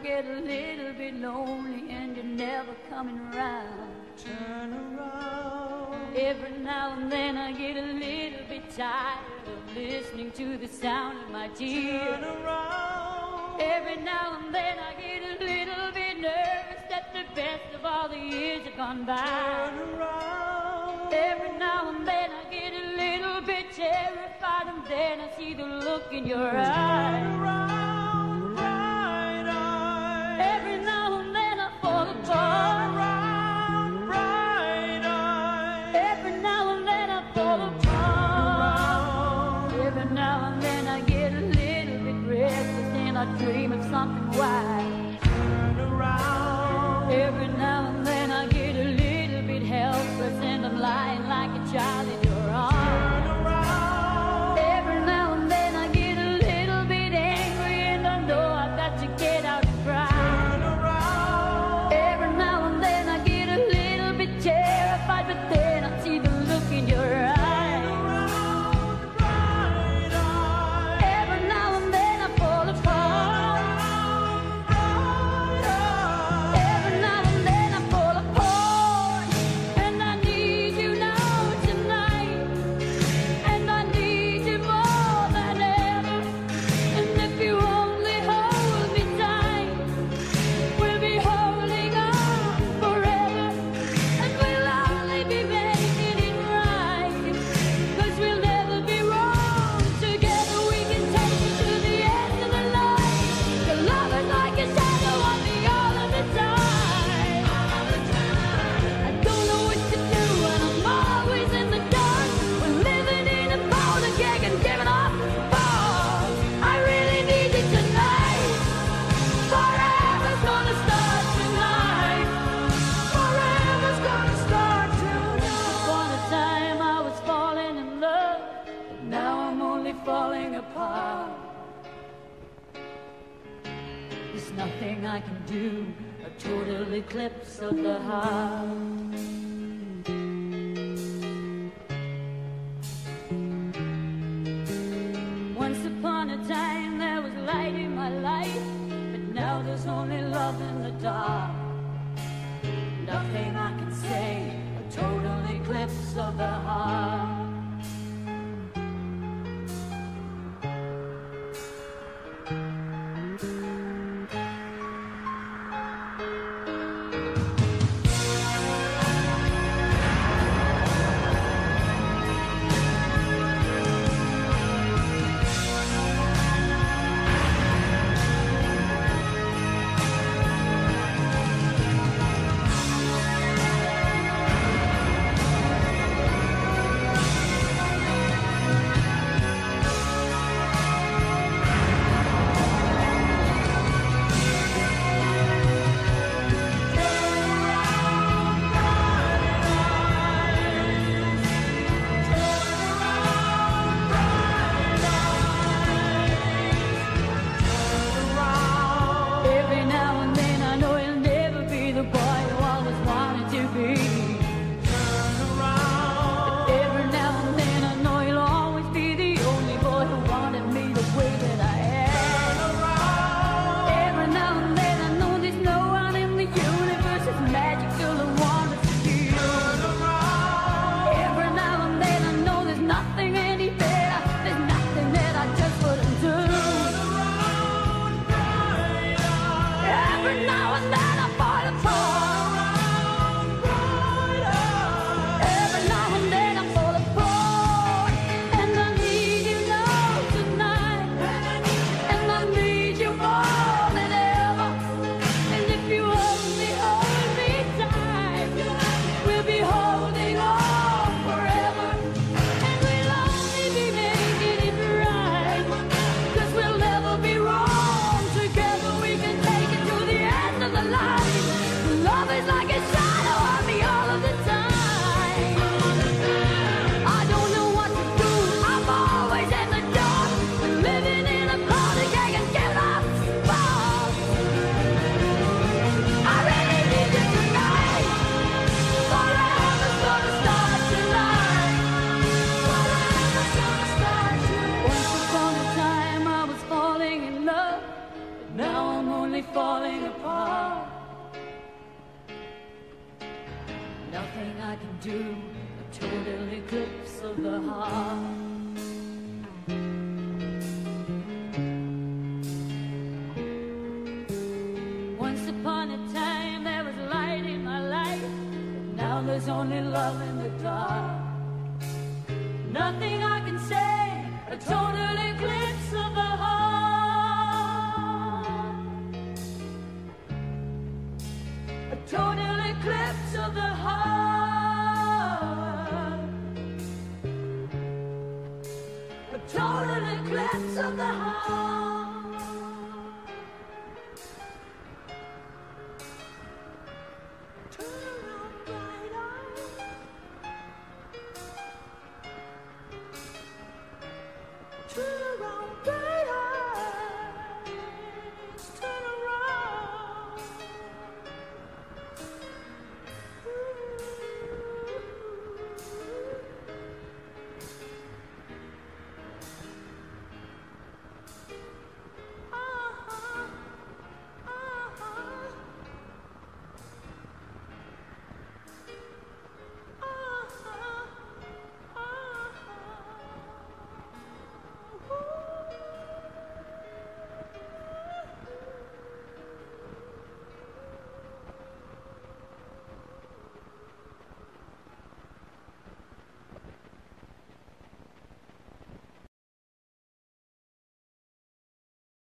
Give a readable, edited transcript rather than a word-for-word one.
get a little bit lonely and you're never coming around. Turn around. Every now and then I get a little bit tired of listening to the sound of my tears. Turn around. Every now and then I get a little bit nervous that the best of all the years have gone by. Turn around. Every now and then I get a little bit terrified, and then I see the look in your eyes. Turn around, bright eyes. Every now and then I fall Turn apart. around, bright eyes. Every now and then I fall apart. Every now and then I get a little bit restless and I dream of something wild. Turn around. Every now and then I get a little bit helpless and I'm lying like a child in your arms. Turn around. Every now and then I get a little bit angry and I know I've got to get out and cry. Turn around. Every now and then I get a little bit terrified, but then I see the look in your eyes. Around, bright eyes. Every now and then I fall apart. Bright eyes. Every now and then I fall apart. And I need you now tonight. And I need you more than ever. And if you only hold me tight, we'll be holding on forever. And we'll only be making it right. 'Cause we'll never be wrong. Together we can take it to the end of the line. Your love is like a shadow on me all of the time. I don't know what to do and I'm always in the dark. We're living in a powder keg and giving off balls. I really need you tonight. Forever's gonna start tonight. Forever's gonna start tonight. Upon a time I was falling in love, but now I'm only falling apart. There's nothing I can do, a total eclipse of the heart. Once upon a time there was light in my life, but now there's only love in the dark. Nothing I can say, a total eclipse of the heart. total eclipse of the heart. Turn around, bright eyes. Turn